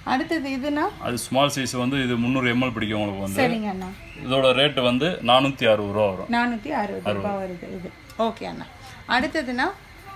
அடுத்து இதுனா அது ஸ்மால் சைஸ் வந்து இது 300 ml பிடிக்கும் உங்களுக்கு வந்து. சரிங்க அண்ணா. இதோட ரேட் வந்து 460 ரூபாய் வரும். 460 ரூபாய் வருது இது. ஓகே அண்ணா. அடுத்துனா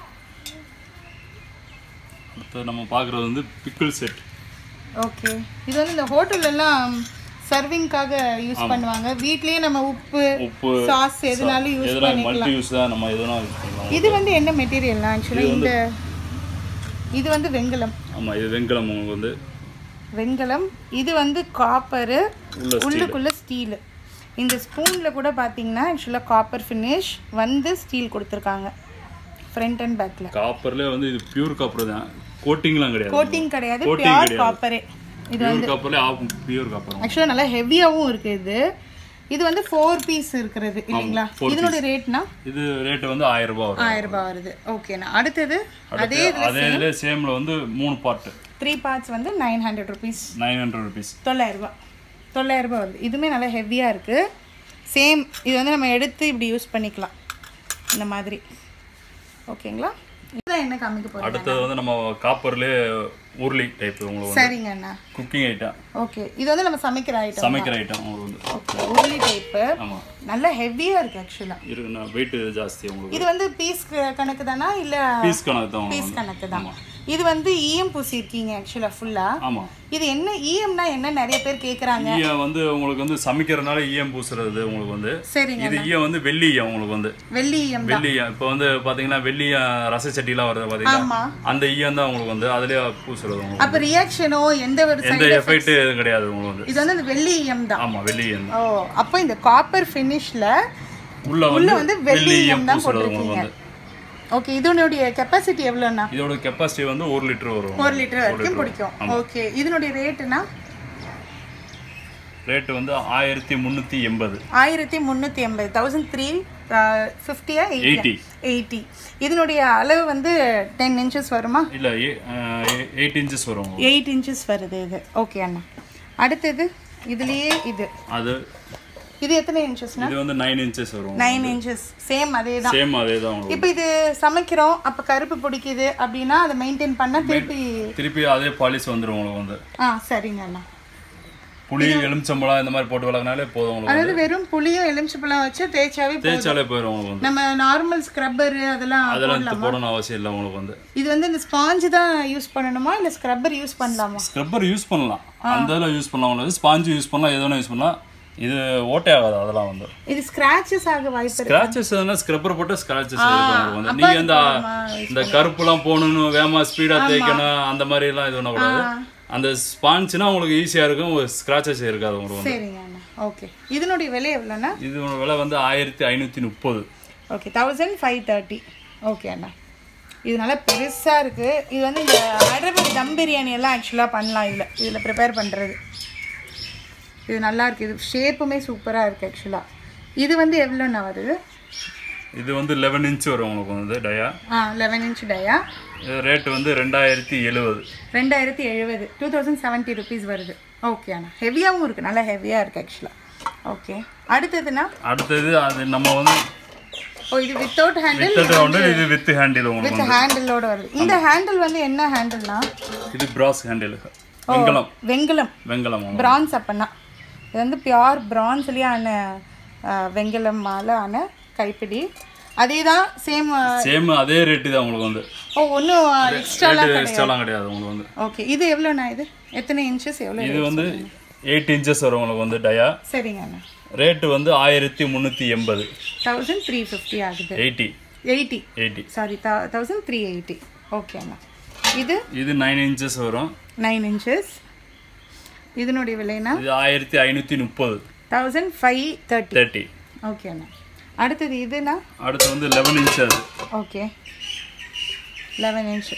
அடுத்து நம்ம பார்க்குறது வந்து பிக்கிள் செட். ஓகே. இது வந்து இந்த ஹோட்டல்ல எல்லாம் சர்விங்காக யூஸ் பண்ணுவாங்க. வீட்லயே நம்ம உப்பு சாஸ் எதுனாலும் யூஸ் பண்ணிக்கலாம். மல்டி யூஸ் தான், நம்ம எதுனாலும் யூஸ் பண்ணலாம். இது வந்து என்ன மெட்டீரியல்னா एक्चुअली இந்த இது வந்து வெங்கலம். ஆமா, இது வெங்கலம் உங்களுக்கு வந்து வெங்கலம். இது வந்து காப்பர், உள்ளுக்குள்ள ஸ்டீல். இந்த ஸ்பூன்ல கூட பாத்தீங்கன்னா एक्चुअली காப்பர் ஃபினிஷ் வந்து ஸ்டீல் கொடுத்திருக்காங்க ஃப்ரண்ட் அண்ட் பேக்ல. காப்பர்ல வந்து இது பியூர் காப்பர் தான், கோட்டிங்லாம் கிடையாது. கோட்டிங் கிடையாது, பியூர் காப்பரே. இது வந்து காப்பர்ல பியூர் காப்பர். एक्चुअली நல்லா ஹெவியாவும் இருக்கு இது. இது வந்து 4 பீஸ் இருக்குது இல்லீங்களா? இதோட ரேட்னா இது ரேட் வந்து 1000 ரூபாய் வரும். 1000 ரூபாய் வருது. ஓகேனா. அடுத்து அதே சேம்ல வந்து 3 பார்ட் 3 பார்ட்ஸ் வந்து 900 rupees. 900 rupees. 900 ரூபாய். 900 ரூபாய் வருது. இதுமே நல்லா ஹெவியா இருக்கு. சேம் இது வந்து நம்ம எடுத்து இப்படி யூஸ் பண்ணிக்கலாம் இந்த மாதிரி. ஓகேங்களா? இதான் என்ன காமிக்க போறோம். அடுத்து வந்து நம்ம காப்பர்ல உருளி டைப் உங்களுக்கு. சரிங்க அண்ணா. Cooking item. ஓகே. இது வந்து நம்ம சமைக்கிற ஐட்டம் உங்களுக்கு வந்து. ஓகே. உருளி டைப். ஆமா. நல்ல ஹெவியா இருக்கு एक्चुअली. இருக்குனா weight ஜாஸ்தி உங்களுக்கு. இது வந்து பீஸ் கணக்கு தானா இல்ல பீஸ் கணக்கு தான். பீஸ் கணக்கு தான். இது வந்து EM பூசி இருக்கீங்க एक्चुअली ஃபுல்லா. ஆமா. இது என்ன EMனா என்ன நிறைய பேர் கேக்குறாங்க. EM வந்து உங்களுக்கு வந்து சமைக்கிறனால EM பூசுறது உங்களுக்கு வந்து. சரிங்க. இது EM வந்து வெள்ளி EM உங்களுக்கு வந்து. வெள்ளி EM தான். வெள்ளி இப்போ வந்து பாத்தீங்கன்னா வெள்ளி ரச சட்டிலாம் வருது பாத்தீங்கன்னா அந்த EM தான் உங்களுக்கு வந்து அதுலயே பூசுறது உங்களுக்கு. அப்ப ரியாக்ஷனோ எந்த எஃபெக்ட் கிடையாது உங்களுக்கு வந்து. இது வந்து வெள்ளி EM தான். ஆமா, வெள்ளி EM. ஓ, அப்ப இந்த காப்பர் ஃபினிஷ்ல உள்ள வந்து வெள்ளி EM தான் போட்டுருக்கீங்க. ஓகே. இதனுடைய கெபாசிட்டி எவ்வளவுனா? இதோட கெபாசிட்டி வந்து 1 லிட்டர் வரும். 1 லிட்டர் வரைக்கும் பிடிக்கும். ஓகே. இதனுடைய ரேட்னா ரேட் வந்து 1380. 1380. 1350 80. இதனுடைய அளவு வந்து 10 inches வருமா? இல்ல 8 inches வரும். 8 inches வருது இது. ஓகே அண்ணா. அடுத்து இதுலயே இது எத்தனை இன்ச்சஸ்னா? இது வந்து 9 inches வரும். 9 inches. சேம் அதேதான். சேம் அதேதான். இப்போ இது சமைக்கிறோம், அப்ப கருப்பு பிடிக்குது அப்படினா அதை மெயின்टेन பண்ணா திருப்பி அதே பாலிஷ் வந்துரும் உங்களுக்கு வந்து. சரிங்க அண்ணா. புளி எலுமிச்சம்பழம் இந்த மாதிரி போட்டு வளர்க்கனாலே போதும் உங்களுக்கு. அதாவது வெறும் புளியும் எலுமிச்சம்பழம் வச்சு தேய்ச்சாலே போயிடும் உங்களுக்கு. நம்ம நார்மல் ஸ்க்ரப்பர் அதெல்லாம் போடணும் அவசியம் இல்லை உங்களுக்கு வந்து. இது வந்து இந்த ஸ்பாஞ்ச் தான் யூஸ் பண்ணணுமா இல்ல ஸ்க்ரப்பர் யூஸ் பண்ணலாமா? ஸ்க்ரப்பர் யூஸ் பண்ணலாம், அந்த யூஸ் பண்ணலாம். ஸ்பாஞ்ச் யூஸ் பண்ணலாம், எதுவும் யூஸ் பண்ணலாம். இது ஓட்டே ஆகாது அதெல்லாம் வந்து. இது ஸ்கிராச்சஸ் ஆக வாய்ப்பு இருக்கு. ஸ்கிராச்சஸ்னா ஸ்க்ரப்பர் போட்டு ஸ்கிராச்சஸ் இருக்கும் வந்து. நீங்க இந்த கருப்புலாம் போடணும், வேகமா ஸ்பீடா தேய்க்கணும், அந்த மாதிரி எல்லாம் இது பண்ண கூடாது. அந்த ஸ்பாஞ்ச்னா உங்களுக்கு ஈஸியா இருக்கும், ஸ்கிராச்சஸ் இருக்காது உங்களுக்கு. சரிங்க அண்ணா. ஓகே. இதனுடைய விலை எவ்வளவுனா? இதோட விலை வந்து 1530. ஓகே. 1530. ஓகே அண்ணா. இது நல்லா பெருசா இருக்கு. இது வந்து இந்த ஹைதராபாத் தம் பிரியாணி எல்லாம் एक्चुअली பண்ணலாம் இதுல ப்ரிப்பேர் பண்றது. இது நல்லா இருக்கு. இது ஷேப்புமே சூப்பரா இருக்கு एक्चुअली. இது வந்து எவ்வளவுனா வருது? இது வந்து 11 inch வரும் உங்களுக்கு வந்து டயா. 11 inch டயா. ரேட் வந்து 2070. 2070 rupees வருது. ஓகே அண்ணா. ஹெவியாவும் இருக்கு, நல்லா ஹெவியா இருக்கு एक्चुअली. ஓகே. அடுத்து அது நம்ம வந்து இது வித்தவுட் ஹேண்டில், இது வித் ஹேண்டில் உங்களுக்கு. வித் ஹேண்டிலோட வருது. இந்த ஹேண்டில் வந்து என்ன ஹேண்டில்னா? இது பிராஸ் ஹேண்டில். வெங்கலம் பிரான்ஸ். அப்பனா இது வந்து பியூர் பிரான்ஸ்லயான வெங்கலமால ஆன கைப்பிடி. அதேதான் சேம் அதே ரேட் தான் உங்களுக்கு வந்து. ஒன்னும் எக்ஸ்ட்ராலாம் கிடையாது உங்களுக்கு வந்து. ஓகே. இது எவ்வளவுனா? இது எத்தனை இன்ச்சஸ்? எவ்வளவு? இது வந்து 8 inches வரும் உங்களுக்கு வந்து டயா. சரிங்க அண்ணா. ரேட் வந்து 1380. 1350 ஆகுது. 80 சாரி 1380. ஓகே அண்ணா. இது 9 inches வரும். 9 inches. இதனுடைய விலைனா? இது 1530. 1530. ஓகே அண்ணா. அடுத்து இதுனா? அடுத்து வந்து 11 inches. ஓகே. 11 inch.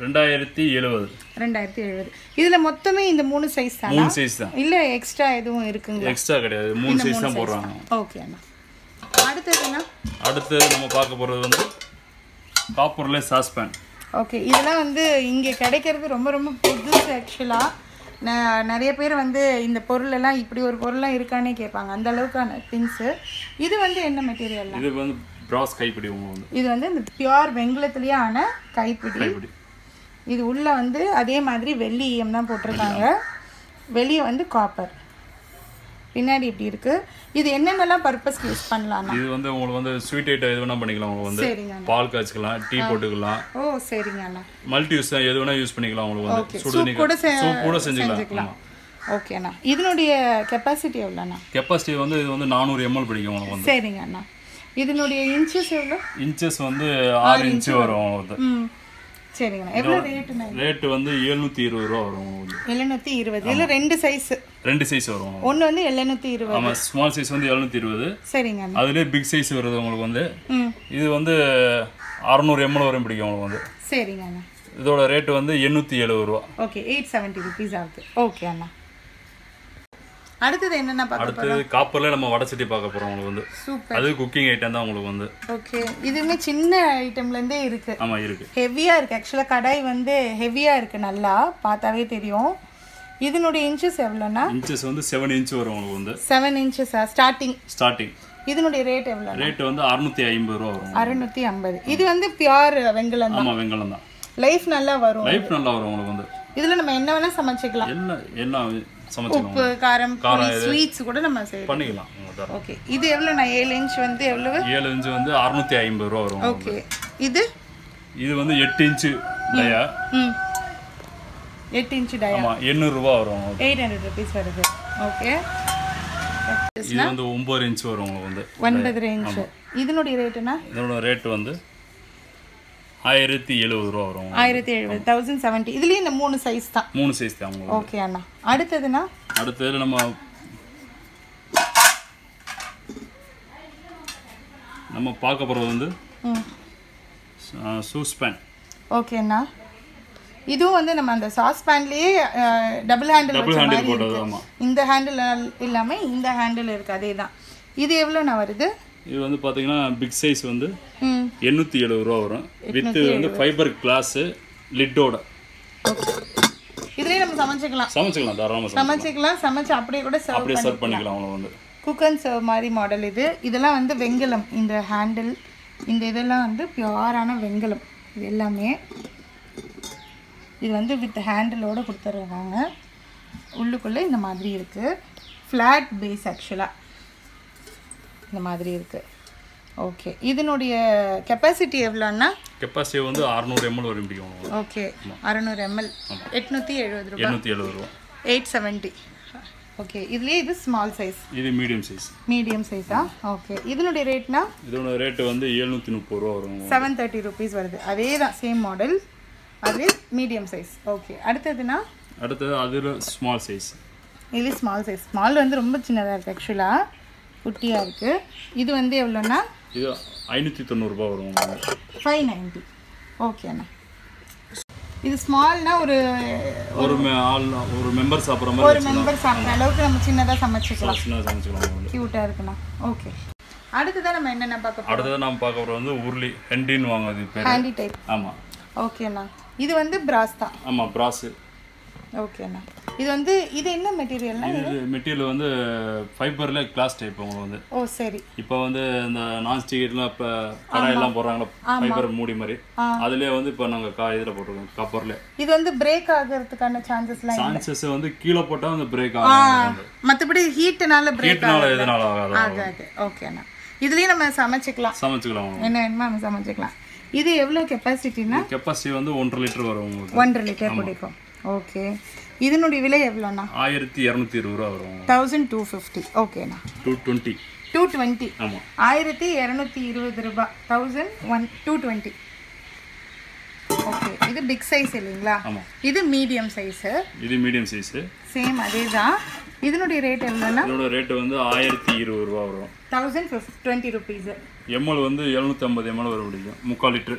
2070. இதுல மொத்தமே இந்த 3 சைஸ் தானா? 3 சைஸ் தான். இல்ல எக்ஸ்ட்ரா எதுவும் இருக்குங்களா? எக்ஸ்ட்ரா கிடையாது, 3 சைஸ் தான் போடுறாங்க. ஓகே அண்ணா. அடுத்துனா? அடுத்து நம்ம பார்க்க போறது வந்து காப்பர்ல சாஸ்பேன். ஓகே. இதெல்லாம் வந்து இங்க கிடைக்கிறது ரொம்ப ரொம்ப புதுசு एक्चुअली. நிறைய பேர் வந்து இந்த பொருள் எல்லாம் இப்படி ஒரு பொருள்லாம் இருக்கானே கேட்பாங்க, அந்த அளவுக்கான திங்ஸ். இது வந்து என்ன மெட்டீரியல்? இது வந்து பிராஸ் கைப்பிடி உங்களுக்கு வந்து. இது வந்து இந்த பியூர் வெங்கலத்திலேயே ஆன கைப்பிடி. இது உள்ள வந்து அதே மாதிரி வெள்ளி ஈயம் தான் போட்டிருக்காங்க. வெளியே வந்து காப்பர். பின்னாடி இப்படி இருக்கு. இது என்னென்னலாம் பர்பஸ்க்கு யூஸ் பண்ணலாம்? இது வந்து உங்களுக்கு வந்து ஸ்வீட் ஐட்டம் எது வேணா பண்ணிக்கலாம். உங்களுக்கு வந்து சரிங்க. பால் காய்ச்சிக்கலாம், டீ போட்டுக்கலாம். ஓ சரிங்க அண்ணா. மல்டி யூஸ் எது வேணா யூஸ் பண்ணிக்கலாம். உங்களுக்கு வந்து சூப் கூட செஞ்சுக்கலாம். ஓகே அண்ணா. இதனுடைய கெப்பாசிட்டி எவ்வளோ அண்ணா? கெப்பாசிட்டி வந்து இது வந்து 400 ml பிடிக்கும் உங்களுக்கு வந்து. சரிங்க அண்ணா. இதனுடைய இன்ச்சஸ் எவ்வளோ? இன்ச்சஸ் வந்து 6 இன்ச் வரும் உங்களுக்கு. சரிங்கண்ணா. எவ்வளோ ரேட்டுண்ணா? ரேட்டு வந்து 720 ரூபா வரும் உங்களுக்கு. 720. இதில் ரெண்டு சைஸ் வரும். ஒன்று வந்து 720. ஆமாம், ஸ்மால் சைஸ் வந்து 720. சரிங்க அண்ணா. அதுலேயே பிக் சைஸ் வருது உங்களுக்கு வந்து. இது வந்து 600 ml வரையும் பிடிக்கும் உங்களுக்கு வந்து. சரிங்க அண்ணா. இதோட ரேட்டு வந்து 870 ரூபா. ஓகே, 870 rupees ஆகுது. ஓகே அண்ணா. அடுத்தது என்னென்ன பார்க்க போறோம்? அடுத்து காப்பர்ல நம்ம வடை சட்டி பார்க்க போறோம் உங்களுக்கு வந்து. சூப்பர். அது குக்கிங் ஐட்டம் தான் உங்களுக்கு வந்து. ஓகே, இதுமே சின்ன ஐட்டம்ல இருந்தே இருக்கு. ஆமா இருக்கு. ஹெவியா இருக்கு. ஆக்சுவலா கடாய் வந்து ஹெவியா இருக்கு, நல்லா பார்த்தாவே தெரியும். இதனுடைய இன்ச்சஸ் எவ்வளோனா? இன்ச்சஸ் வந்து 7 இன்ச் வரும் உங்களுக்கு வந்து. 7 இன்ச்சஸா ஸ்டார்டிங்? இதனுடைய ரேட் எவ்வளோ? ரேட் வந்து 650 ரூபா வரும். 650. இது வந்து பியூர் வெங்கலம் தான். ஆமா, வெங்கலம் தான். லைஃப் நல்லா வரும். உங்களுக்கு வந்து. இதுல நம்ம என்ன வேணா சமைச்சிக்கலாம். எல்லாம் சமைச்சிக்கலாம். உப்பு, காரம், ஸ்வீட்ஸ் கூட நம்ம பண்ணிக்கலாம். ஓகே, இது எவ்வளவு? நான் 7 இன்ச் வந்து எவ்வளவு? 7 இன்ச் வந்து 650 ரூபா வரும். ஓகே, இது வந்து 8 இன்ச் டயா. 8 இன்ச் டயா. ஆமா, 800 ரூபா வரும். 800 rupees வருது. ஓகே, இது வந்து 9 இன்ச் வரும் உங்களுக்கு வந்து. 9 இன்ச். இதனுடைய ரேட்னா? இதோட ரேட் வந்து 1070 ரூபா வரும். 1070, 1070. இதுலயே இந்த 3 சைஸ் தான். 3 சைஸ் தான் உங்களுக்கு. ஓகே அண்ணா. அடுத்ததுனா? அடுத்தது நம்ம பார்க்க போறது வந்து சூஸ் பேன். ஓகே அண்ணா. இதுவும் வந்து நம்ம அந்த சாஸ் பேன்லயே டபுள் ஹேண்டில் போட்டது. ஆமா, இந்த ஹேண்டில் இல்லாம இந்த ஹேண்டில் இருக்கு, அதேதான். இது எவ்வளோண்ணா வருது? இது வந்து பாத்தீங்கன்னா பிக் சைஸ் வந்து 870 ரூபா வரும். வித் வந்து ஃபைபர் கிளாஸ் லிட்டோட. இதுலயே நம்ம சமைச்சிக்கலாம் தாராளமா சமைச்சு அப்படியே கூட சர்வ் பண்ணிக்கலாம். வந்து குக் அண்ட் சர்வ் மாதிரி மாடல் இது. இதெல்லாம் வந்து வெங்கலம். இந்த ஹேண்டில், இந்த இதெல்லாம் வந்து பியூரான வெங்கலம். இது எல்லாமே இது வந்து வித் ஹேண்டிலோட கொடுத்துருக்காங்க. உள்ளுக்குள்ளே இந்த மாதிரி இருக்குது. ஃப்ளாட் பேஸ் ஆக்சுவலாக இந்த மாதிரி இருக்குது. ஓகே, இதனுடைய கெப்பாசிட்டி எவ்வளோன்னா? கெப்பாசிட்டி வந்து 600 ml வரை முடியும். Okay, 600 ml. 870 ரூபா. 870. ஓகே, இதுலயே இது ஸ்மால் சைஸ், இது மீடியம் சைஸா? ஓகே, இதனுடைய ரேட்னா? இதோட ரேட் வந்து 730 ரூபா வரும். 730 rupees வருது. அதே தான், சேம் மாடல். அது மீடியம் சைஸ். ஓகே, அடுத்தது அதில் ஸ்மால் சைஸ். இது ஸ்மால் சைஸ். ஸ்மால் வந்து ரொம்ப சின்னதாக இருக்குது ஆக்சுவலாக, குட்டியாக இருக்குது. இது வந்து எவ்வளோண்ணா? இது 590 ரூபா வரும். 590. ஓகே அண்ணா. இது ஸ்மால்னா ஒரு மெம்பர் சாப்பிட்ற மாதிரி, ஒரு மெம்பர் சாப்பிட்ற அளவுக்கு நம்ம சின்னதாக சமைச்சிக்கலாம். க்யூட்டாக இருக்குண்ணா. ஓகே, அடுத்ததான் நம்ம என்னென்ன பார்க்க போகிறோம்? அடுத்ததான் நம்ம பார்க்க போகிறது வந்து உருளி. ஹெண்டின்னு வாங்குது பேர். ஹேண்டி டைப். ஆமாம். ஓகேண்ணா. இது வந்து பிராஸ் தான். ஆமாம், பிராஸு. ஓகேண்ணா. இது வந்து இது என்ன மெட்டீரியல்னா? இது மெட்டீரியல் வந்து ஃபைபர்ல கிளாஸ் டைப் உங்களுக்கு வந்து. ஓ சரி. இப்போ வந்து இந்த நான் ஸ்டிக்லாம் இப்போ கடாயெல்லாம் போடுறாங்களா, ஃபைபர் மூடி மாதிரி, அதுலேயே வந்து இப்போ நாங்கள் இதில் போட்டிருக்கோம், காப்பர்ல. இது வந்து பிரேக் ஆகிறதுக்கான சான்சஸ் வந்து கீழே போட்டால் வந்து பிரேக் ஆகும். மற்றபடி ஹீட்னால பிரேக் எதனால ஆகாது. ஓகேண்ணா. இதுலேயே நம்ம சமைச்சிக்கலாம். என்ன வேணுமோ நம்ம சமைச்சிக்கலாம். இது எவ்வளோ கெப்பாசிட்டினா? கெப்பாசிட்டி வந்து 1.5 லிட்டர் வரும் உங்களுக்கு. 1.5 லிட்டர் பிடிக்கும். ஓகே, இதனுடைய விலை எவ்வளோண்ணா? 1220 ரூபா வரும். 1250. ஓகேண்ணா. 220. ஆமாம், 1220 ரூபாய். 220. ஓகே, இது பிக் சைஸ் இல்லைங்களா? ஆமாம். இது மீடியம் சைஸு. சேம் அதே தான். இதனுடைய ரேட் எவ்வளோண்ணா? இதோட ரேட் வந்து 1020 ரூபா வரும். 1020 rupees. எம்எல் வந்து 750 ml வர முடியும். 3/4 லிட்டர்.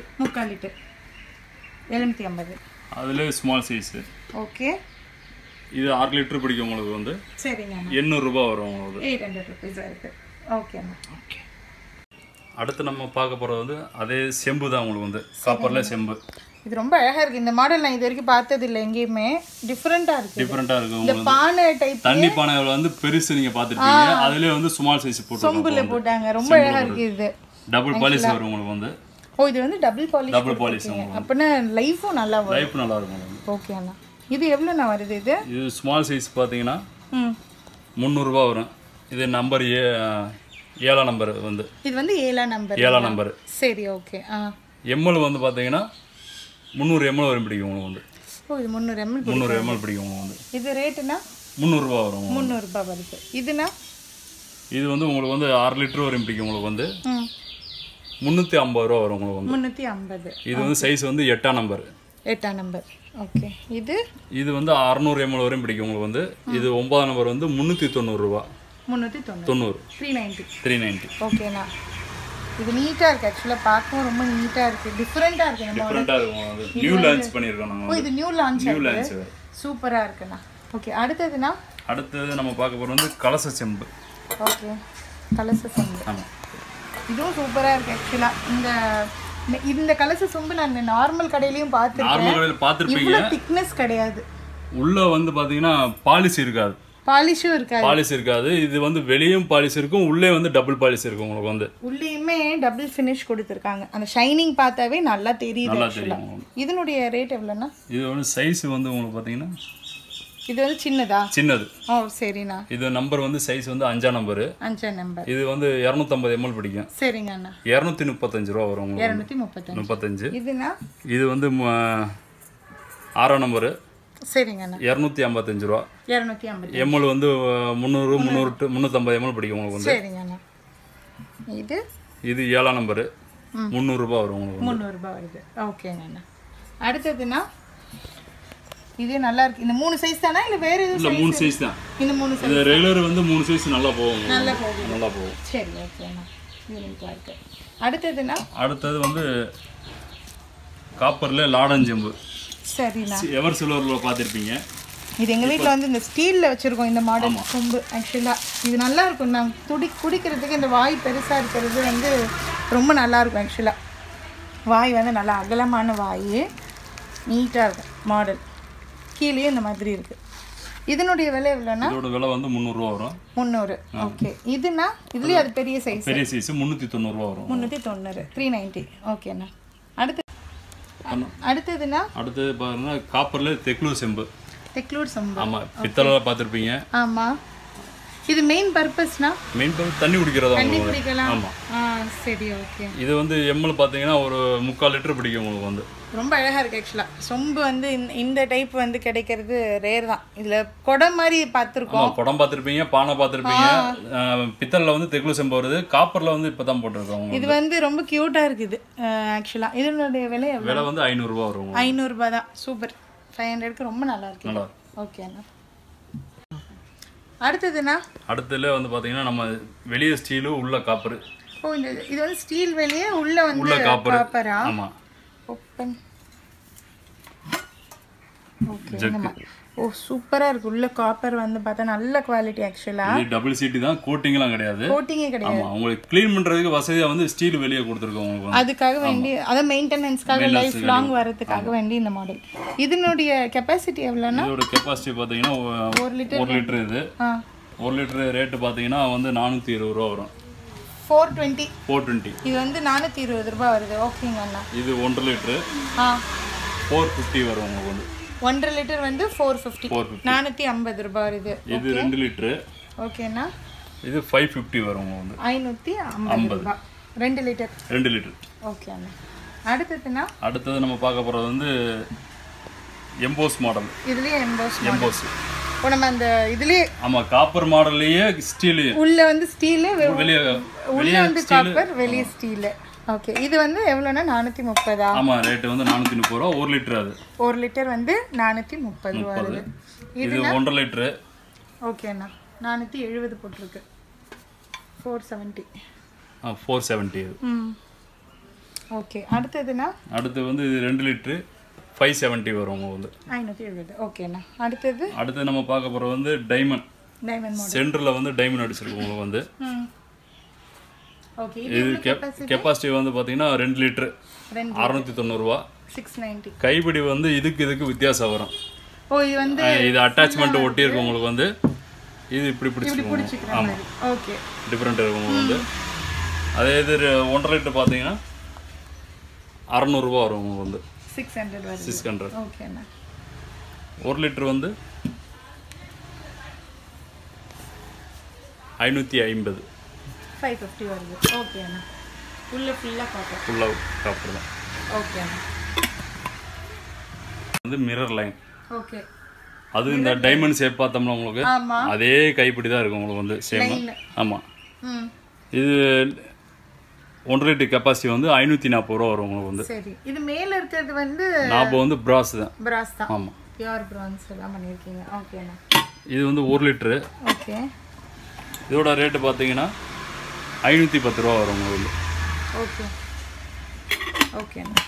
750. அதுலேயே ஸ்மால் சைஸு. ஓகே, இது 6 லிட்டர் பிடிக்கும் உங்களுக்கு வந்து. சரிங்க. 800 ரூபா வரும் உங்களுக்கு. 800 rupees வருது. ஓகேண்ணா. ஓகே, அடுத்து நம்ம பார்க்க போகிறது வந்து அதே செம்பு தான் உங்களுக்கு வந்து. காப்பர்ல செம்பு. இது ரொம்ப அழகா இருக்கு. இந்த மாடல் நான் இது வரைக்கும் பார்த்தது இல்லை எங்கேயுமே. டிஃபரெண்டா இருக்கு. இந்த பானை டைப் தண்ணி பானை வந்து பெருசு நீங்க பார்த்துருப்பீங்க. அதுலேயே வந்து ஸ்மால் சைஸ் போட்டு சொம்புல போட்டாங்க. ரொம்ப அழகா இருக்கு. இது டபுள் பாலிஷ் வரும் உங்களுக்கு வந்து. ஓ இது வந்து டபுள் பாலிஷ் அப்படின்னா லைஃபும் நல்லா வரும். லைஃப் நல்லா இருக்கும். ஓகே அண்ணா. இது எவ்வளோண்ணா வருது இது? இது ஸ்மால் சைஸ் பார்த்தீங்கன்னா 300 ரூபா வரும். இது நம்பர் 7 நம்பர் வந்து. இது வந்து 7 நம்பர். 7 நம்பர். சரி ஓகே. எம்எல் வந்து பார்த்தீங்கன்னா 300 ml வரும் பிடிக்கும் உங்களுக்கு வந்து. ஓ இது 300 ml. 300 ml பிடிக்கும் உங்களுக்கு வந்து. இது ரேட்டுனா 300 ரூபா வரும். 300 ரூபா வருது. இதுனா இது வந்து உங்களுக்கு வந்து 6 லிட்டர் வரும் பிடிக்கும் உங்களுக்கு வந்து. 350 ரூபா வரும் உங்களுக்கு வந்து. 350. இது வந்து சைஸ் வந்து 8 நம்பர். 8 நம்பர். ஓகே. இது வந்து 600 ml வரையும் பிடிக்கும் உங்களுக்கு வந்து. இது 9 நம்பர் வந்து 390 ரூபா. 390. 390. ஓகேண்ணா. இது நீட்டா இருக்கு. ஆக்சுவலா பார்க்கவும் ரொம்ப நீட்டா இருக்கு. டிஃபரெண்டா இருக்கு. டிஃபரெண்டா இருக்கும். அது நியூ லான்ச் பண்ணிருக்கோம் நாங்க. ஓ இது நியூ லான்ச். சூப்பரா இருக்குண்ணா. ஓகே அடுத்ததுனா அடுத்து நம்ம பார்க்க போறது வந்து கலச செம்பு. ஓகே கலச செம்பு. ஆமா இதுவும் சூப்பரா இருக்கு. ஆக்சுவலா இந்த கலச சொம்பு நான் நார்மல் கடையிலயும் பார்த்திருக்கேன். நார்மல் கடையில பார்த்திருப்பீங்க. இவ்வளவு திக்னஸ் கிடையாது. உள்ள வந்து பாத்தீங்கன்னா பாலிஷ் இருக்காது. பாலிஷ் இருக்காது. இது வந்து வெளியும் பாலிஷ் இருக்கும், உள்ளே வந்து டபுள் பாலிஷ் இருக்கும் உங்களுக்கு வந்து. உள்ளேயுமே டபுள் ஃபினிஷ் கொடுத்திருக்காங்க. அந்த ஷைனிங் பார்த்தாவே நல்லா தெரியுது. நல்லா தெரியும். இதனுடைய ரேட் எவ்வளவுனா? இது வந்து சைஸ் வந்து உங்களுக்கு பாத்தீங்கன்னா இது வந்து சின்னது. ஓ சரிண்ணா. இது நம்பர் வந்து சைஸ் வந்து 5 நம்பர். 5 நம்பர். இது வந்து 250 ml பிடிக்கும். சரிங்க அண்ணா. 235 ரூபா வரும் உங்களுக்கு. 235. இதுனா இது வந்து 6 நம்பர். சரிங்க அண்ணா. 255 ரூபா. 250 ml வந்து 300 350 ml பிடிக்கும் உங்களுக்கு வந்து. சரிங்க அண்ணா. இது 7 நம்பர். 300 ரூபா வரும் உங்களுக்கு. 300 ரூபா வருது. ஓகேங்க அண்ணா. அடுத்ததுனா இது நல்லா இருக்கு. இந்த 3 சைஸ் தானா இல்ல வேற எதுவும்? இல்ல 3 சைஸ் தான். இந்த 3 சைஸ். இது ரெகுலர் வந்து 3 சைஸ் நல்லா போகும். நல்லா போகும். சரி ஓகேண்ணா. இது நல்லா இருக்கு. அடுத்தது வந்து காப்பர்ல லாடன் செம்பு. சரிண்ணா. எவர் சில்வர்ல பாத்திருப்பீங்க. இது எங்க வீட்ல வந்து இந்த ஸ்டீல்ல வச்சிருக்கோம் இந்த மாடல் சொம்பு. ஆக்சுவலா இது நல்லா இருக்கும். நான் குடிக்கிறதுக்கு இந்த வாய் பெருசா இருக்கிறது வந்து ரொம்ப நல்லா இருக்கும். ஆக்சுவலா வாய் வந்து நல்லா அகலமான வாய், நீட்டா இருக்கும் மாடல். கீழே இந்த மாதிரி இருக்கு. இதனுடைய விலை எவ்வளவுனா? இதோட விலை வந்து 300 ரூபாய் வரும். 300. ஓகே. இதுனா இதுலயே அது பெரிய சைஸ். பெரிய சைஸ் 390 ரூபாய் வரும். 390. 390. ஓகேண்ணா. அடுத்ததுனா அடுத்தது பாருங்க காப்பர்ல தெக்லூர் செம்பு. தெக்லூர் செம்பு. ஆமா பித்தளைல பாத்திருப்பீங்க. ஆமா. இது மெயின் பர்பஸ்னா? மெயின் பர்பஸ் தண்ணி குடிக்கிறதா. தண்ணி குடிக்கலாம். ஆமா. சரி ஓகே. இது வந்து ml பாத்தீங்கன்னா ஒரு 3/4 லிட்டர் பிடிக்கும் உங்களுக்கு வந்து. ரொம்ப அழகா இருக்கு. ஆக்சுவலா சொம்பு வந்து இந்த டைப் வந்து கிடைக்கிறது ரேர் தான். இதுல குடம் மாதிரி பார்த்திருக்கோம். குடம் பார்த்திருப்பீங்க, பானை பார்த்திருப்பீங்க. பித்தளைல வந்து தெக்லூர் செம்பு வருது. காப்பர்ல வந்து இப்பதான் போட்டுருக்கோம். இது வந்து ரொம்ப கியூட்டா இருக்குது. ஆக்சுவலா இதனுடைய விலை எவ்வளவு? விலை வந்து 500 ரூபாய் வரும். 500 ரூபாய் தான். சூப்பர். 500க்கு ரொம்ப நல்லா இருக்கு. ஓகே அண்ணா. அடுத்ததுல வந்து பாத்தீங்கன்னா நம்ம வெளிய ஸ்டீல் உள்ள காப்பர். ஓ இது வந்து ஸ்டீல் வெளிய உள்ள வந்து காப்பரா? ஆமா. ஓபன். ஓகே. ஓ சூப்பரா இருக்கு. உள்ள காப்பர் வந்து பார்த்தா நல்ல குவாலிட்டி. ஆக்சுவலா இது டபுள் சீட் தான். கோட்டிங்லாம் கிடையாது. கோட்டிங்கே கிடையாது. ஆமா உங்களுக்கு க்ளீன் பண்றதுக்கு வசதியா வந்து ஸ்டீல் வெளிய கொடுத்திருக்கோம் உங்களுக்கு. அதுக்காக வேண்டி அத மெயின்டெனன்ஸ்க்காக லைஃப் லாங் வரதுக்காக வேண்டி இந்த மாடல். இதனுடைய கெபாசிட்டி எவ்வளவுனா? இதோட கெபாசிட்டி பாத்தீங்கன்னா 1 லிட்டர் இது. 1 லிட்டர் ரேட் பாத்தீங்கன்னா வந்து 420 ரூபாய் வரும். 420. இது வந்து 420 ரூபாய் வருது. ஓகேங்க அண்ணா. இது 1 லிட்டர் 450 வரும் உங்களுக்கு வந்து. 1 லிட்டர் வந்து 450. 450 ரூபாய் வருது. இது 2 லிட்டர். ஓகேண்ணா. இது 550 வரும் உங்களுக்கு வந்து. 550 ரூபாய். 2 லிட்டர். 2 லிட்டர். ஓகே அண்ணா. அடுத்தது நம்ம பார்க்க போறது வந்து எம்போஸ் மாடல். இதுலயே எம்போஸ். இப்போ நம்ம அந்த இதுலயே ஆமா காப்பர் மாடல்லயே ஸ்டீல். உள்ள வந்து ஸ்டீல், வெளிய வந்து காப்பர், வெளிய ஸ்டீல். ஓகே. இது வந்து எவ்வளவுனா 430. ஆமா ரேட் வந்து 430 ரூபாய். 1 லிட்டர் அது. 1 லிட்டர் வந்து 430 வருது. இது 1.5 லிட்டர். ஓகே அண்ணா. 470 போட்டுருக்கு. 470. 470. ஓகே. அடுத்து வந்து 2 லிட்டர் 570 வரும் உங்களுக்கு. 570. ஓகே அண்ணா. அடுத்து நம்ம பார்க்க போறது வந்து டைமண்ட் மாடல். சென்டர்ல வந்து டைமண்ட் அடிச்சிருக்கோம் உங்களுக்கு வந்து. ஓகே. இது கெபாசிட்டி வந்து பாத்தீங்கன்னா 2 லிட்டர் 690 ரூபாய். 690. கைப்பிடி வந்து இதுக்கு வித்தியாசம் வரும். ஓ இது வந்து இது அட்டாச்மெண்ட் ஒட்டி இருக்கு உங்களுக்கு வந்து. இது இப்படி பிடிச்சிக்கலாம். ஆமா. ஓகே. டிஃபரண்ட் இருக்கு உங்களுக்கு வந்து. அதே இது 1.5 லிட்டர் பாத்தீங்கன்னா 600 ரூபா வரும் உங்களுக்கு வந்து 600 வருது 600. ஓகே அண்ணா 1 லிட்டர் வந்து 550 550 வருது ஓகே அண்ணா உள்ள ஃபுல்லா காப்பர் தான் ஓகே அண்ணா வந்து மிரர் லைன் ஓகே அது இந்த டைமண்ட் ஷேப் பார்த்தோம்னா உங்களுக்கு ஆமா அதே கைப்பிடி தான் இருக்கும் உங்களுக்கு வந்து சேம் ஆமா இது 1 லிட்டர் கெப்பாசிட்டி வந்து 540 ரூபா வரும் உங்களுக்கு வந்து சரி இது மேல இருக்கிறது வந்து நாபோ வந்து பிராஸ் தான் ஆமா பியூர் பிரான்ஸ் எல்லாம் பண்ணிருக்கீங்க ஓகே அண்ணா இது வந்து 1 லிட்டர் ஓகே இதோட ரேட் பாத்தீங்கன்னா 510 ரூபா வரும் உங்களுக்கு ஓகே ஓகே அண்ணா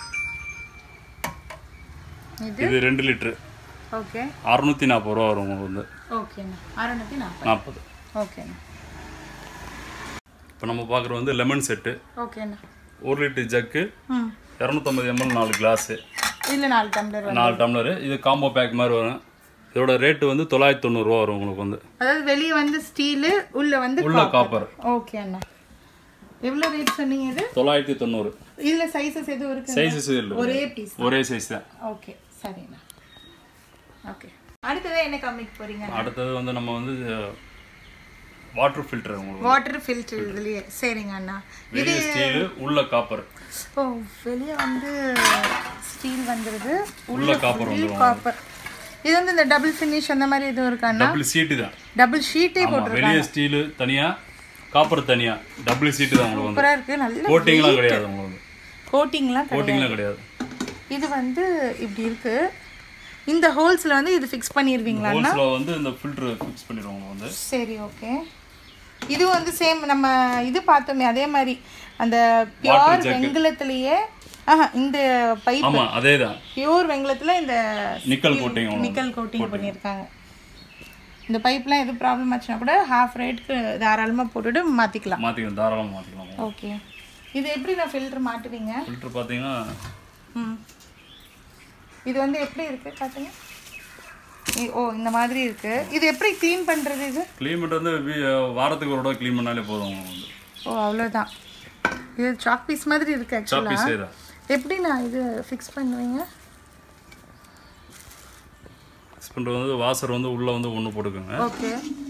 இது 2 லிட்டர் ஓகே 640 ரூபா வரும் உங்களுக்கு வந்து ஓகே அண்ணா 640 ஓகே அண்ணா இப்போ நம்ம பார்க்குறது வந்து லெமன் செட்டு ஓகே அண்ணா 1 லிட்டர் ஜக்கு 250 ml 4 கிளாஸ் இல்ல 4 டம்ளர் 4 டம்ளர் இது காம்போ பேக் மாதிரி வரும் இதோட ரேட் வந்து 990 ரூபா வரும் உங்களுக்கு வந்து அதாவது வெளிய வந்து ஸ்டீல் உள்ள காப்பர் ஓகே அண்ணா எவ்வளவு ரேட் சொன்னீங்க இது 990 இதுல சைஸஸ் எது இருக்கு சைஸஸ் இல்ல ஒரே சைஸ் தான் ஓகே சரிண்ணா ஓகே அடுத்து என்ன காமிக்க போறீங்க அடுத்து வந்து நம்ம வந்து வாட்டர் ஃபில்டர் உங்களுக்கு வாட்டர் ஃபில்டர் இதுலயே சரிங்க அண்ணா இது ஸ்டீல் உள்ள காப்பர் ஓ வெளிய வந்து ஸ்டீல் வந்திருது உள்ள காப்பர் வந்துரும் காப்பர் இது வந்து இந்த டபுள் ஃபினிஷ் அந்த மாதிரி எதுவும் இருக்கா அண்ணா டபுள் ஷீட் தான் டபுள் ஷீட்டே போட்டுருக்காங்க வெளிய ஸ்டீல் தனியா காப்பர் தனியா டபுள் ஷீட் தான் உங்களுக்கு சூப்பரா இருக்கு நல்ல கோட்டிங்லாம் கிடையாது உங்களுக்கு கோட்டிங்லாம் கிடையாது இது வந்து இப்படி இருக்கு இந்த ஹோல்ஸ்ல வந்து இது ஃபிக்ஸ் பண்ணிருவீங்களா அண்ணா ஹோல்ஸ்ல வந்து இந்த ஃபில்டர் ஃபிக்ஸ் பண்ணிடுவாங்க வந்து சரி ஓகே இது வந்து சேம் நம்ம இது பார்த்தோமே அதே மாதிரி அந்த பியூர் வெங்கலத்திலேயே இந்த பைப் ஆமா அதேதான் பியூர் வெங்கலத்துல இந்த நிக்கல் கோட்டிங் பண்ணிருக்காங்க இந்த பைப்லாம் எது ப்ராப்ளம் ஆச்சுனா கூட ஹாஃப் ரேட்க்கு தாராளமா போட்டுட்டு மாத்திக்கலாம் தாராளமா மாத்திக்கலாம் ஓகே இது எப்படி நான் ஃபில்டர் மாட்டுவீங்க ஃபில்டர் பாத்தீங்கன்னா இது வந்து எப்படி இருக்கு பாத்தீங்க ஓ இந்த மாதிரி இருக்கு இது எப்படி க்ளீன் பண்றது இது க்ளீன் பண்றது வாரத்துக்கு ஒரு தடவை க்ளீன் பண்ணாலே போதும் ஓ அவ்வளவுதான் இது சாக் பீஸ் மாதிரி இருக்கு एक्चुअली எப்படி நான் இது ஃபிக்ஸ் பண்ணுவீங்க ஃபிக்ஸ் பண்றது வந்து வாஷர் வந்து உள்ள வந்து ஒன்னு போடுங்க ஓகே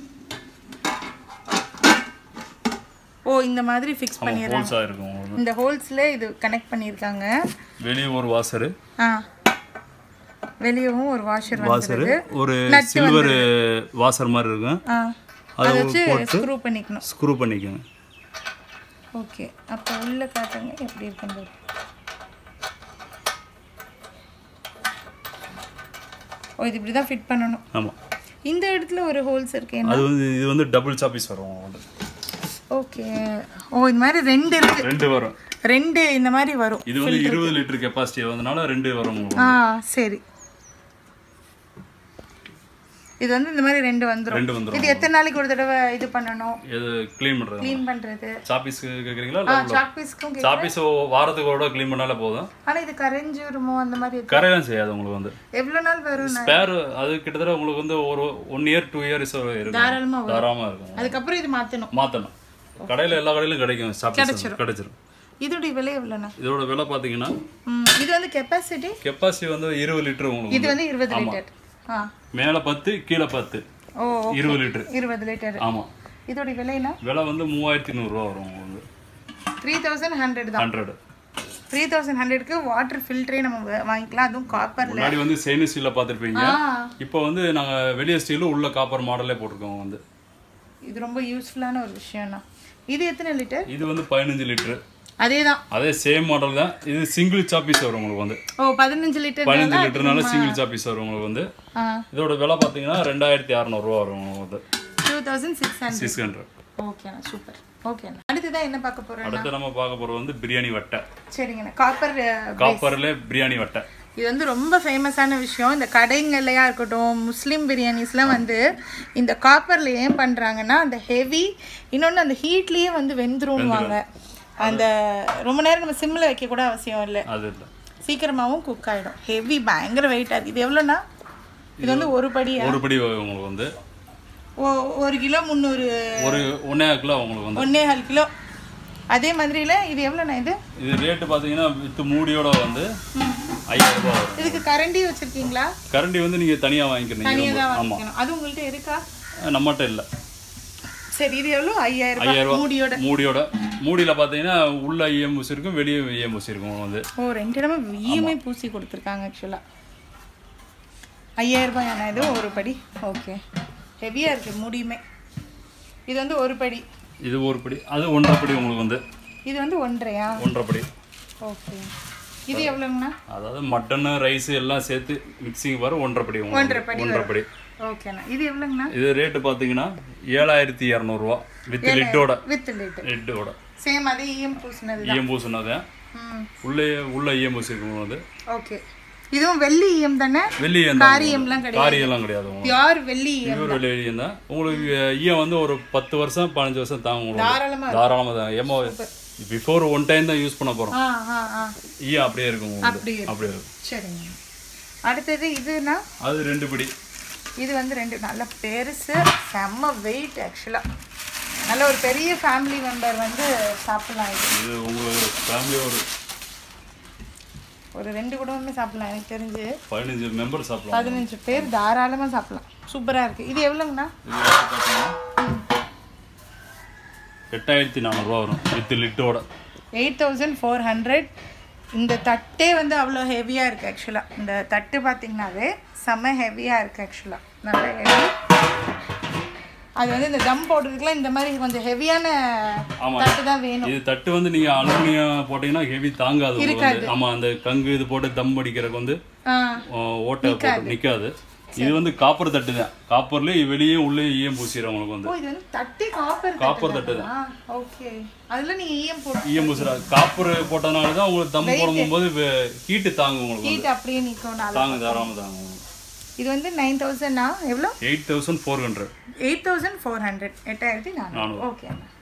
ஓ இந்த மாதிரி ஃபிக்ஸ் பண்ணிரலாம் ஹோல்ஸா இருக்கும் இந்த ஹோல்ஸ்ல இது கனெக்ட் பண்ணிருக்காங்க வெளிய ஒரு வாஷர் வெளியவும் ஒரு வாஷர் வந்துருது ஒரு சில்வர் வாஷர் மாதிரி இருக்கும் அத வச்சு ஸ்க்ரூ பண்ணிக்கங்க ஓகே அப்ப உள்ள காட்டுங்க எப்படி இருக்குன்னு ஓ இது இப்படி தான் ஃபிட் பண்ணனும் ஆமா இந்த இடத்துல ஒரு ஹோல்ஸ் இருக்கு அது வந்து இது வந்து டபுள் சாப்பீஸ் வரும் ஓகே ஓ இந்த மாதிரி ரெண்டு வரும் ரெண்டு இந்த மாதிரி வரும் இது வந்து 20 லிட்டர் கெபாசிட்டி வந்தனால ரெண்டு வரும் சரி இது வந்து இந்த மாதிரி ரெண்டு வந்துரும் இது எத்தனை நாளைக்கு ஒரு தடவை இது பண்ணனும் இது க்ளீன் பண்றது சாப்பீஸ் கேக்குறீங்களா சாப்பீஸ் வாரத்துக்கு ஒரு தடவை க்ளீன் பண்ணாலே போதும் ஆனா இது கரெஞ்சிருமோ அந்த மாதிரி கரையலாம் செய்யாது உங்களுக்கு வந்து எவ்வளவு நாள் வரும் ஸ்பேர் அது கிட்டத்தட்ட உங்களுக்கு வந்து ஒரு 1 இயர் 2 இயர்ஸ் இருக்கும் தாராளமா இருக்கும் அதுக்கு அப்புறம் இது மாத்தணும் கடையில எல்லா கடையிலயும் கிடைக்கும் சாப்பீஸ் கிடைச்சிரும் இதோட விலை எவ்வளவுனா இதோட விலை பாத்தீங்கன்னா இது வந்து கெபாசிட்டி வந்து 20 லிட்டர் உங்களுக்கு இது வந்து 20 லிட்டர் மேல 10 கீழ 10 ஓ 20 லிட்டர் 20 லிட்டர் ஆமா இதோட விலைனா விலை வந்து 3200 ரூபாய் வரும் உங்களுக்கு 3100 தான் 3100 க்கு வாட்டர் ஃபில்டரே நம்ம வாங்கிக்கலாம் அதுவும் காப்பர்ல முன்னாடி வந்து ஸ்டெயின்லெஸ் ஸ்டீல்ல பாத்திருப்பீங்க இப்போ வந்து நாங்க வெளிய ஸ்டீல் உள்ள காப்பர் மாடலே போட்டுருக்கோம் வந்து இது ரொம்ப யூஸ்ஃபுல்லான ஒரு விஷயம்னா இது எத்தனை லிட்டர் இது வந்து 15 லிட்டர் அதே சேம் மாடல் தான் இது சிங்கிள் சாப்பீஸ் வரும் உங்களுக்கு வந்து ஓ 15 லிட்டர்னால சிங்கிள் சாப்பீஸ் வரும் உங்களுக்கு வந்து இதோட விலை பாத்தீங்கன்னா 2600 ரூபாய் வரும் உங்களுக்கு 2600 ஓகேண்ணா சூப்பர் ஓகேண்ணா அடுத்து என்ன பார்க்க போறோம் அடுத்து நம்ம பார்க்க போறது வந்து பிரியாணி வட்டை சரிங்கண்ணா காப்பர்ல பிரியாணி வட்டை இது வந்து ரொம்ப ஃபேமஸான விஷயம் இந்த கடைங்கள்லையா இருக்கட்டும் முஸ்லீம் பிரியாணிஸ்லாம் வந்து இந்த காப்பர்ல ஏன் பண்றாங்கன்னா அந்த ஹெவி இன்னொன்று அந்த ஹீட்லயே வந்து வெந்துருவாங்க அந்த ரொம்ப நேரம் நம்ம சிம்ல வைக்க கூட அவசியம் இல்லை சீக்கிரமாவும் குக் ஆயிடும் ஹெவி பயங்கர வெயிட்டா இது எவ்வளோனா இது வந்து ஒரு படி உங்களுக்கு வந்து 1 கிலோ 300 1.5 கிலோ உங்களுக்கு வந்து 1.5 கிலோ அதே மாதிரில இது எவ்வளோண்ணா இது ரேட்டு பார்த்தீங்கன்னா வித் மூடியோட வந்து 5000 ரூபாய் வரும். இதுக்கு கரண்டி வச்சிருக்கீங்களா? கரண்டி வந்து நீங்கள் தனியாக வாங்கிக்கணும். தனியாக தான் வாங்கிக்கணும். அது உங்கள்கிட்ட இருக்கா? நம்மகிட்ட இல்லை. சரி, இது எவ்வளோ? 5000 ரூபாய் மூடியோட. மூடியில் பார்த்தீங்கன்னா உள்ள ஈயம் பூசி இருக்கும், வெளியே ஈயம் பூசி இருக்கும் வந்து. ஓ, 2 இடமா ஈயமே பூசி கொடுத்துருக்காங்க ஆக்சுவலாக. 5000 ரூபாய் ஆனால் இது ஒரு படி. ஓகே, ஹெவியாக இருக்குது மூடியுமே. இது வந்து ஒரு படி. இது ஒரு படி, அது 1.5 படி உங்களுக்கு வந்து. இது வந்து 1.5யா? 1.5 படி. ஓகே, இது எவ்வளோங்கண்ணா? அதாவது மட்டன் ரைஸ் எல்லாம் சேர்த்து மிக்சிங் வர 1.5 படி. 1.5 படி. ஓகேண்ணா. இது எவ்வளோங்கண்ணா? இது ரேட்டு பார்த்தீங்கன்னா 7200 ரூபா வித் லிட்டோட. லிட்டோட சேம் அதே ஈயம் பூசினது. ஈயம் பூசினது உள்ள ஈயம் பூசிருக்கும் அது. ஓகே, இதுவும் வெள்ளி ஈயம் தானே? வெள்ளி ஈயம். காரியம்லாம் கிடையாது. காரியம்லாம் கிடையாது. பியூர் வெள்ளி ஈயம். பியூர் வெள்ளி ஈயம் தான். உங்களுக்கு ஈயம் வந்து ஒரு 10 வருஷம் 15 வருஷம் தாங்க உங்களுக்கு. தாராளமா தான். ஏமா பிஃபோர் ஒன் டைம் தான் யூஸ் பண்ண போறோம். ஈயம் அப்படியே இருக்கும் உங்களுக்கு. அப்படியே இருக்கும். சரிங்க. அடுத்தது இதுனா அது 2 படி. இது வந்து 2 நல்ல பெருசு, செம்ம வெயிட் ஆக்சுவலா. நல்ல ஒரு பெரிய ஃபேமிலி மெம்பர் வந்து சாப்பிடலாம். இது உங்க ஃபேமிலி ஒரு 2 குடும்பமே சாப்பிடலாம். எனக்கு தெரிஞ்சு 15 மெம்பர் சாப்பிடலாம். 15 பேர் தாராளமாக சாப்பிடலாம். சூப்பராக இருக்குது. இது எவ்வளோங்கண்ணா? 8400 ரூபா வரும் வித் லிட்டோட. 8400. இந்த தட்டே வந்து அவ்வளோ ஹெவியாக இருக்குது ஆக்சுவலாக. இந்த தட்டு பார்த்தீங்கன்னாவே செம்ம ஹெவியாக இருக்குது ஆக்சுவலாக. நல்ல ஹெவி. அது வந்து இந்த தம் போடுறதுக்குலாம் இந்த மாதிரி கொஞ்சம் ஹெவியான தட்டு தான் வேணும். இது தட்டு வந்து நீங்க அலுமினியம் போட்டீங்கன்னா ஹெவி தாங்காது உங்களுக்கு. ஆமா, அந்த கங்கு இது போட்டு தம் அடிக்கிறதுக்கு வந்து ஓட்டை போட்டு நிக்காது. இது வந்து காப்பர் தட்டு தான். காப்பர்ல வெளியே உள்ளே ஈயம் பூசிடும் உங்களுக்கு வந்து. இது வந்து தட்டு காப்பர் தட்டு தான். ஓகே, அதுல நீங்க ஈயம் பூசுற காப்பர் போட்டனால தான் உங்களுக்கு தம் போடும்போது ஹீட் தாங்கும் உங்களுக்கு. ஹீட் அப்படியே நிக்கும். தாங்க தாராளமா தாங்கும். இது வந்து 9000 னா எவ்வளோ? 8400. 8400. 8400. ஓகே.